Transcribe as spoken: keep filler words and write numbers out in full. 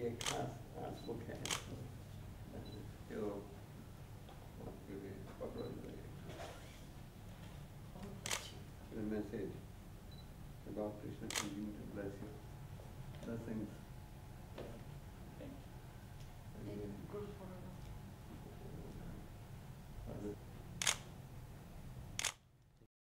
एक खास खास बुक है जो the message about Krishna continue to bless you. Blessings.